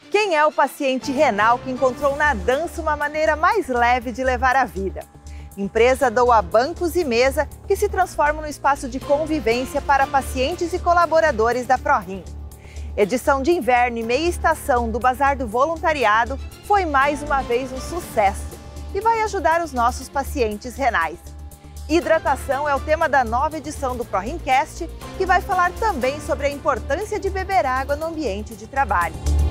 Quem é o paciente renal que encontrou na dança uma maneira mais leve de levar a vida? Empresa doa bancos e mesa que se transformam no espaço de convivência para pacientes e colaboradores da ProRim. Edição de inverno e meia estação do Bazar do Voluntariado foi mais uma vez um sucesso e vai ajudar os nossos pacientes renais. Hidratação é o tema da nova edição do ProRimcast, que vai falar também sobre a importância de beber água no ambiente de trabalho.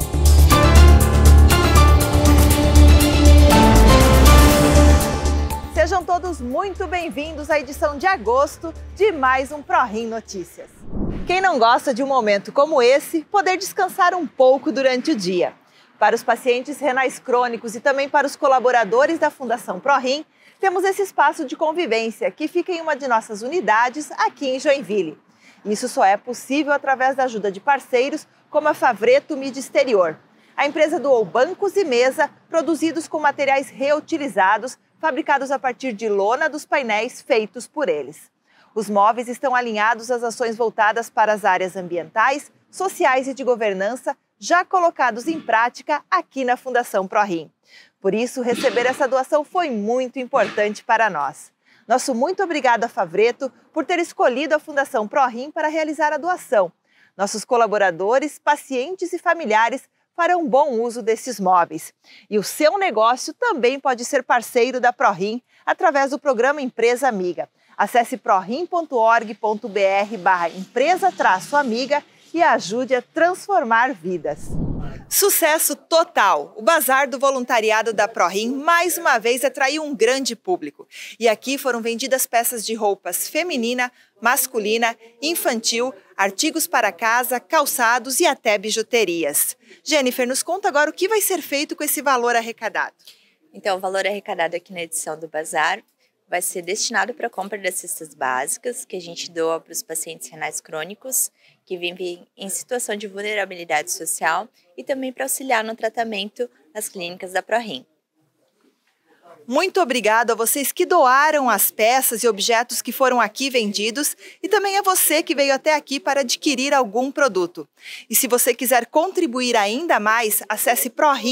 Sejam todos muito bem-vindos à edição de agosto de mais um ProRim Notícias. Quem não gosta de um momento como esse, poder descansar um pouco durante o dia? Para os pacientes renais crônicos e também para os colaboradores da Fundação ProRim, temos esse espaço de convivência que fica em uma de nossas unidades aqui em Joinville. Isso só é possível através da ajuda de parceiros como a Favreto Mídia Exterior. A empresa doou bancos e mesa produzidos com materiais reutilizados, fabricados a partir de lona dos painéis feitos por eles. Os móveis estão alinhados às ações voltadas para as áreas ambientais, sociais e de governança, já colocados em prática aqui na Fundação ProRim. Por isso, receber essa doação foi muito importante para nós. Nosso muito obrigado a Favreto por ter escolhido a Fundação ProRim para realizar a doação. Nossos colaboradores, pacientes e familiares farão bom uso desses móveis. E o seu negócio também pode ser parceiro da ProRim através do programa Empresa Amiga. Acesse prorim.org.br/empresa-amiga e ajude a transformar vidas. Sucesso total! O Bazar do Voluntariado da ProRim mais uma vez atraiu um grande público. E aqui foram vendidas peças de roupas feminina, masculina, infantil, artigos para casa, calçados e até bijuterias. Jennifer, nos conta agora o que vai ser feito com esse valor arrecadado. Então, o valor arrecadado aqui na edição do Bazar vai ser destinado para a compra das cestas básicas que a gente doa para os pacientes renais crônicos que vivem em situação de vulnerabilidade social e também para auxiliar no tratamento nas clínicas da ProRim. Muito obrigado a vocês que doaram as peças e objetos que foram aqui vendidos e também a você que veio até aqui para adquirir algum produto. E se você quiser contribuir ainda mais, acesse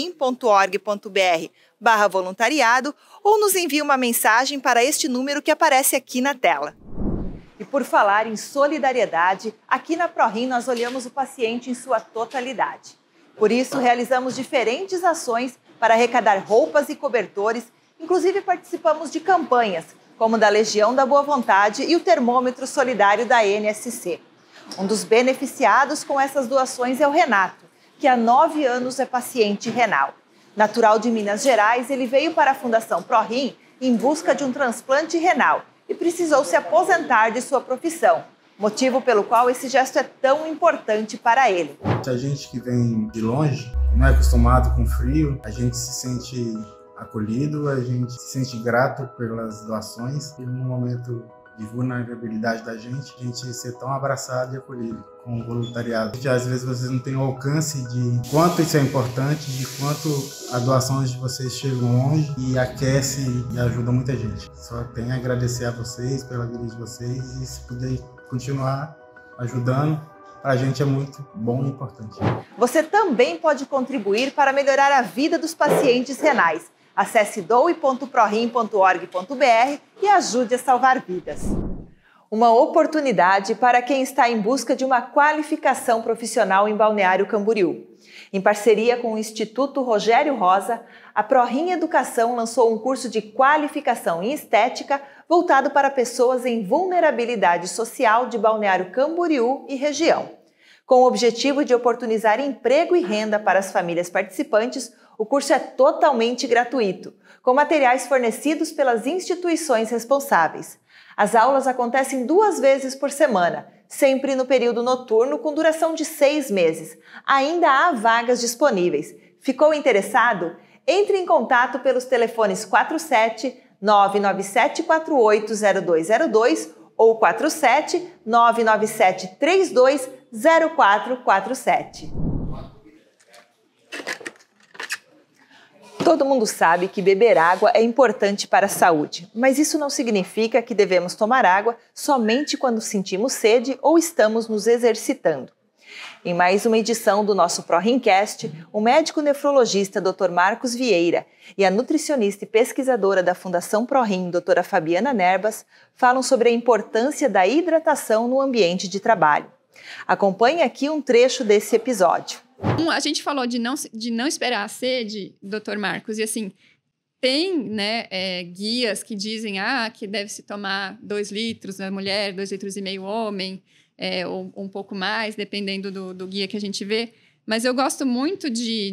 prorim.org.br/voluntariado ou nos envie uma mensagem para este número que aparece aqui na tela. E por falar em solidariedade, aqui na ProRim nós olhamos o paciente em sua totalidade. Por isso, realizamos diferentes ações para arrecadar roupas e cobertores. Inclusive, participamos de campanhas, como da Legião da Boa Vontade e o Termômetro Solidário da NSC. Um dos beneficiados com essas doações é o Renato, que há 9 anos é paciente renal. Natural de Minas Gerais, ele veio para a Fundação ProRim em busca de um transplante renal e precisou se aposentar de sua profissão, motivo pelo qual esse gesto é tão importante para ele. A gente que vem de longe, não é acostumado com frio, a gente se sente acolhido, a gente se sente grato pelas doações e no momento de vulnerabilidade da gente, a gente ser tão abraçado e acolhido com o voluntariado. Às vezes vocês não têm o alcance de quanto isso é importante, de quanto as doações de vocês chegam longe e aquece e ajuda muita gente. Só tenho a agradecer a vocês pela vida de vocês e se puder continuar ajudando, para a gente é muito bom e importante. Você também pode contribuir para melhorar a vida dos pacientes renais. Acesse doe.prorim.org.br e ajude a salvar vidas. Uma oportunidade para quem está em busca de uma qualificação profissional em Balneário Camboriú. Em parceria com o Instituto Rogério Rosa, a ProRim Educação lançou um curso de qualificação em estética voltado para pessoas em vulnerabilidade social de Balneário Camboriú e região. Com o objetivo de oportunizar emprego e renda para as famílias participantes, o curso é totalmente gratuito, com materiais fornecidos pelas instituições responsáveis. As aulas acontecem 2 vezes por semana, sempre no período noturno, com duração de 6 meses. Ainda há vagas disponíveis. Ficou interessado? Entre em contato pelos telefones 47 997 48 0202 ou 47 997 32 0447. Todo mundo sabe que beber água é importante para a saúde, mas isso não significa que devemos tomar água somente quando sentimos sede ou estamos nos exercitando. Em mais uma edição do nosso ProRimcast, o médico nefrologista Dr. Marcos Vieira e a nutricionista e pesquisadora da Fundação ProRim, doutora Fabiana Nerbas, falam sobre a importância da hidratação no ambiente de trabalho. Acompanhe aqui um trecho desse episódio. A gente falou de não esperar a sede, Dr. Marcos, e assim, tem guias que dizem que deve-se tomar 2 litros na mulher, 2,5 litros homem, ou um pouco mais, dependendo do guia que a gente vê. Mas eu gosto muito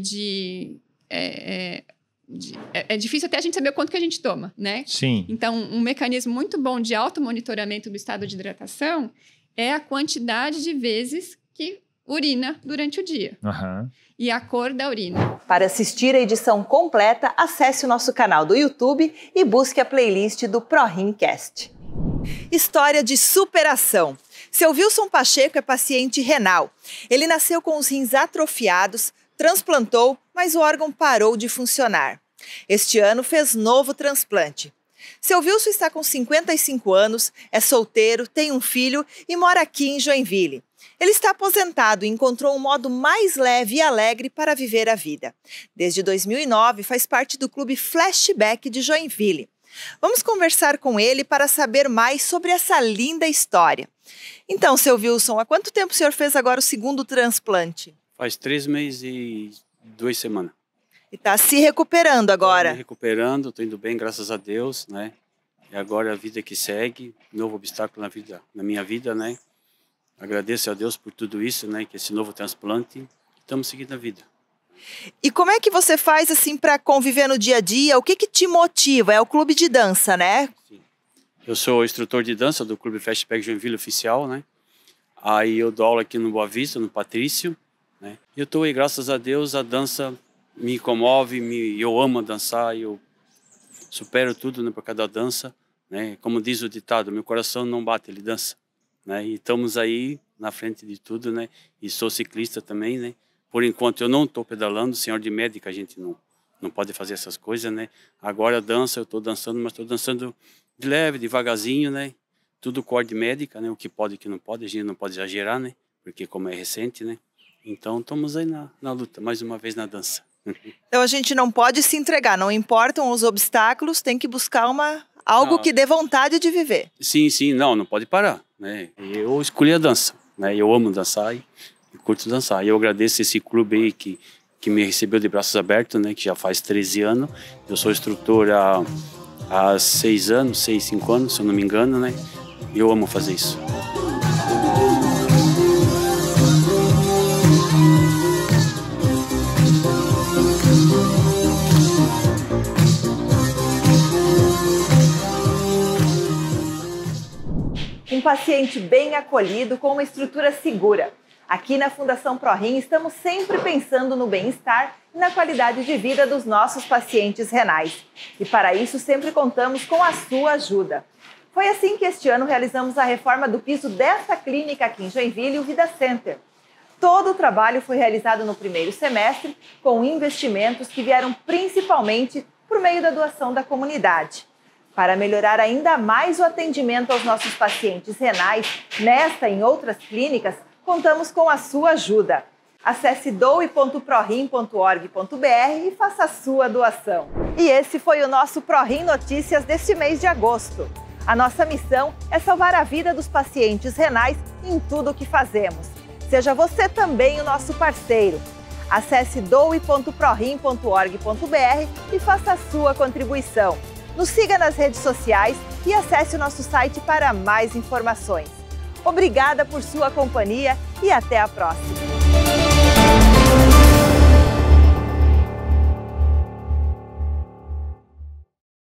é difícil até a gente saber o quanto que a gente toma, né? Sim. Então, um mecanismo muito bom de automonitoramento do estado de hidratação é a quantidade de vezes que urina durante o dia. E a cor da urina. Para assistir a edição completa, acesse o nosso canal do YouTube e busque a playlist do ProRimcast. História de superação. Seu Wilson Pacheco é paciente renal. Ele nasceu com os rins atrofiados, transplantou, mas o órgão parou de funcionar. Este ano fez novo transplante. Seu Wilson está com 55 anos, é solteiro, tem um filho e mora aqui em Joinville. Ele está aposentado e encontrou um modo mais leve e alegre para viver a vida. Desde 2009, faz parte do clube Flashback de Joinville. Vamos conversar com ele para saber mais sobre essa linda história. Então, seu Wilson, há quanto tempo o senhor fez agora o segundo transplante? Faz 3 meses e 2 semanas. E está se recuperando agora? Estou me recuperando, estou indo bem, graças a Deus, né? E agora a vida que segue, novo obstáculo na minha vida, né? Agradeço a Deus por tudo isso, né? Que esse novo transplante, estamos seguindo a vida. E como é que você faz assim para conviver no dia a dia? O que te motiva? É o clube de dança, né? Sim. Eu sou instrutor de dança do Clube Flashback Joinville Oficial, né? Aí eu dou aula aqui no Boa Vista, no Patrício, né? E eu estou aí, graças a Deus, a dança me comove, eu amo dançar, eu supero tudo, né, por cada dança, né? Como diz o ditado, meu coração não bate, ele dança, né? E estamos aí na frente de tudo, né? E sou ciclista também, né? Por enquanto eu não estou pedalando, senhor de médica, a gente não pode fazer essas coisas, né? Agora dança, eu estou dançando, mas estou dançando de leve, devagarzinho, né? Tudo com ordem médica, né? O que pode e o que não pode, a gente não pode exagerar, né? Porque como é recente, né? Então estamos aí na luta, mais uma vez na dança. Então a gente não pode se entregar, não importam os obstáculos, tem que buscar algo que dê vontade de viver. Sim, não pode parar, né? Eu escolhi a dança, né? Eu amo dançar e curto dançar. E eu agradeço esse clube aí que me recebeu de braços abertos, né? Que já faz 13 anos. Eu sou instrutor há 6 anos, 5 anos, se eu não me engano, né? E eu amo fazer isso. Um paciente bem acolhido com uma estrutura segura. Aqui na Fundação ProRim estamos sempre pensando no bem-estar e na qualidade de vida dos nossos pacientes renais. E para isso sempre contamos com a sua ajuda. Foi assim que este ano realizamos a reforma do piso desta clínica aqui em Joinville, o Vida Center. Todo o trabalho foi realizado no primeiro semestre com investimentos que vieram principalmente por meio da doação da comunidade. Para melhorar ainda mais o atendimento aos nossos pacientes renais, nesta e em outras clínicas, contamos com a sua ajuda. Acesse doe.prorim.org.br e faça a sua doação. E esse foi o nosso ProRim Notícias deste mês de agosto. A nossa missão é salvar a vida dos pacientes renais em tudo o que fazemos. Seja você também o nosso parceiro. Acesse doe.prorim.org.br e faça a sua contribuição. Nos siga nas redes sociais e acesse o nosso site para mais informações. Obrigada por sua companhia e até a próxima!